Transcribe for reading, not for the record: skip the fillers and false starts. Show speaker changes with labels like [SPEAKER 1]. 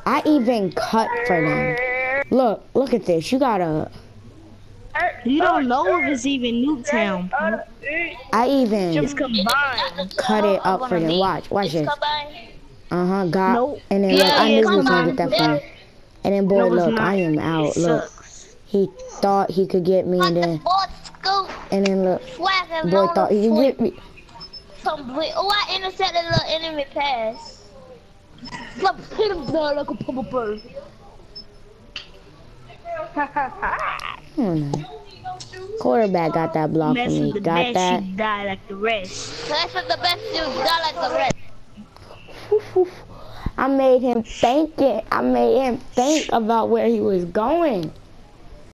[SPEAKER 1] I even cut for them. Look at this. You gotta.
[SPEAKER 2] You don't know if it's even Newtown.
[SPEAKER 1] I even
[SPEAKER 2] Just combined.
[SPEAKER 1] cut it up for them. Watch this. Got.
[SPEAKER 2] Nope.
[SPEAKER 1] And then look, I knew he was gonna get that from me. And then boy,
[SPEAKER 2] No, it's
[SPEAKER 1] look,
[SPEAKER 2] not.
[SPEAKER 1] I am out.
[SPEAKER 2] It
[SPEAKER 1] Look,
[SPEAKER 2] sucks.
[SPEAKER 1] he thought he could get me, and then look, boy thought he could get me.
[SPEAKER 3] Oh, I intercepted a little enemy pass. Hit him down like a purple bird.
[SPEAKER 1] Quarterback got that block for me. Got that.
[SPEAKER 2] You die like the rest.
[SPEAKER 3] That's what the best you got like the rest.
[SPEAKER 1] I made him think about where he was going.